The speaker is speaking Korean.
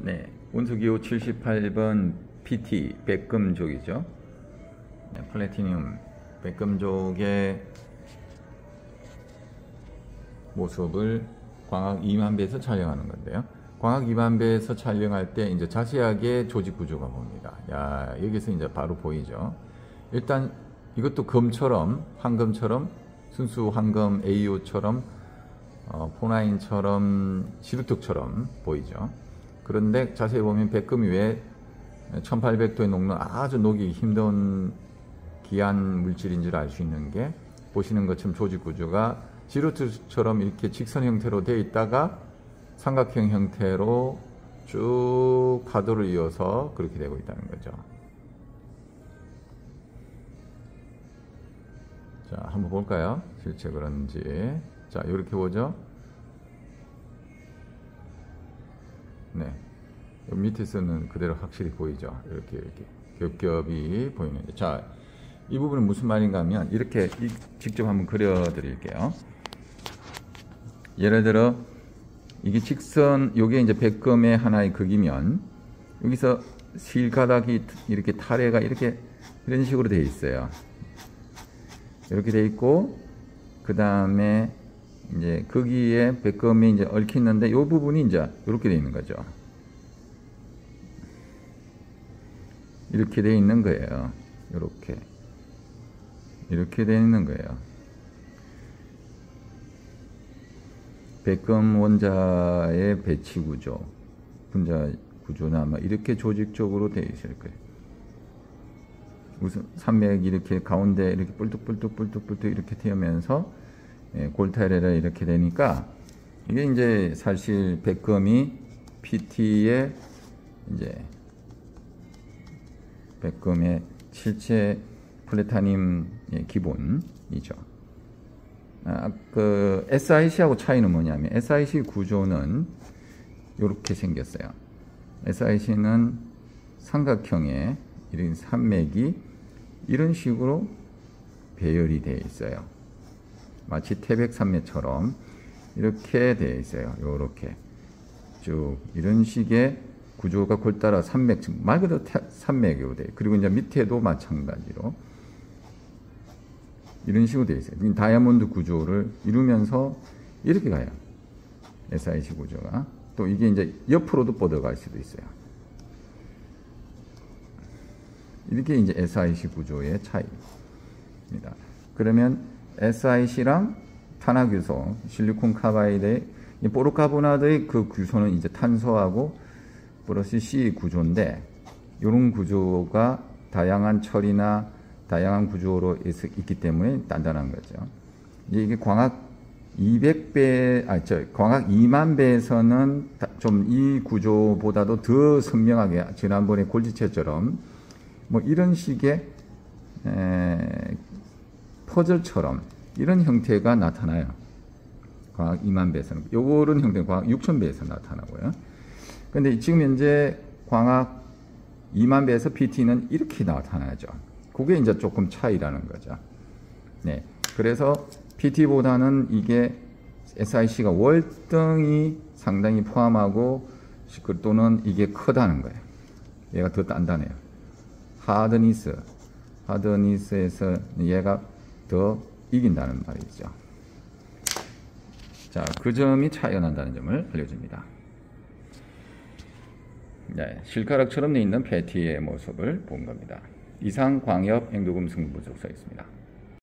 네, 온수기호 78번 PT 백금족이죠. 네, 플래티늄 백금족의 모습을 광학 2만배에서 촬영하는 건데요. 광학 2만배에서 촬영할 때 이제 자세하게 조직 구조가 보입니다. 야, 여기서 이제 바로 보이죠. 일단 이것도 금처럼, 황금처럼, 순수 황금 AO처럼, 포나인처럼, 시루특처럼 보이죠. 그런데 자세히 보면 백금이 왜 1800도에 녹는 아주 녹이기 힘든 귀한 물질인 줄 알 수 있는 게, 보시는 것처럼 조직 구조가 시루특처럼 이렇게 직선 형태로 되어 있다가 삼각형 형태로 쭉 가도를 이어서 그렇게 되고 있다는 거죠. 자, 한번 볼까요? 실제 그런지. 자, 이렇게 보죠. 네, 여기 밑에서는 그대로 확실히 보이죠. 이렇게 겹겹이 보이는데, 자, 이 부분은 무슨 말인가 하면 이렇게 직접 한번 그려 드릴게요. 예를 들어 이게 직선, 요게 이제 백금의 하나의 극이면 여기서 실가닥이 이렇게 타래가 이렇게 이런 식으로 되어 있어요. 이렇게 되어 있고, 그 다음에 이제 거기에 백금이 이제 얽히는데 이 부분이 이제 이렇게 되어 있는 거죠. 이렇게 되어 있는 거예요. 이렇게 되어 있는 거예요. 백금 원자의 배치 구조, 분자 구조나 아마 이렇게 조직적으로 되어 있을 거예요. 우선 산맥이 이렇게 가운데 이렇게 뿔뚝뿔뚝 이렇게 튀면서 골타래라 이렇게 되니까, 이게 이제 사실 백금이 PT의 이제 백금의 실제 플래타늄의 기본이죠. 그 SiC하고 차이는 뭐냐면, SiC 구조는 이렇게 생겼어요. SiC는 삼각형의 이런 산맥이 이런 식으로 배열이 되어 있어요. 마치 태백산맥처럼 이렇게 되어 있어요. 이렇게 쭉 이런 식의 구조가 골따라 산맥, 말 그대로 산맥으로 돼요. 그리고 이제 밑에도 마찬가지로 이런 식으로 되어 있어요. 다이아몬드 구조를 이루면서 이렇게 가요. SiC 구조가. 또 이게 이제 옆으로도 뻗어갈 수도 있어요. 이렇게 이제 SiC 구조의 차이입니다. 그러면 SiC랑 탄화규소, 실리콘 카바이드의 포르카보나드의 그 규소는 이제 탄소하고 플러스 C 구조인데, 이런 구조가 다양한 철이나 다양한 구조로 있기 때문에 단단한 거죠. 이게 광학 200배, 광학 2만 배에서는 좀 이 구조보다도 더 선명하게, 지난번에 골지체처럼 뭐 이런 식의 퍼즐처럼 이런 형태가 나타나요. 광학 2만 배에서는. 요런 형태는 광학 6천 배에서 나타나고요. 근데 지금 현재 광학 2만 배에서 PT는 이렇게 나타나죠. 그게 이제 조금 차이라는 거죠. 네. 그래서 PT보다는 이게 SiC가 월등히 상당히 포함하고, 또는 이게 크다는 거예요. 얘가 더 단단해요. 하드니스에서 얘가 더 이긴다는 말이죠. 자, 그 점이 차이가 난다는 점을 알려줍니다. 네, 실가락처럼 되어 있는 패티의 모습을 본 겁니다. 이상 광역 앵두금 승부조사였습니다.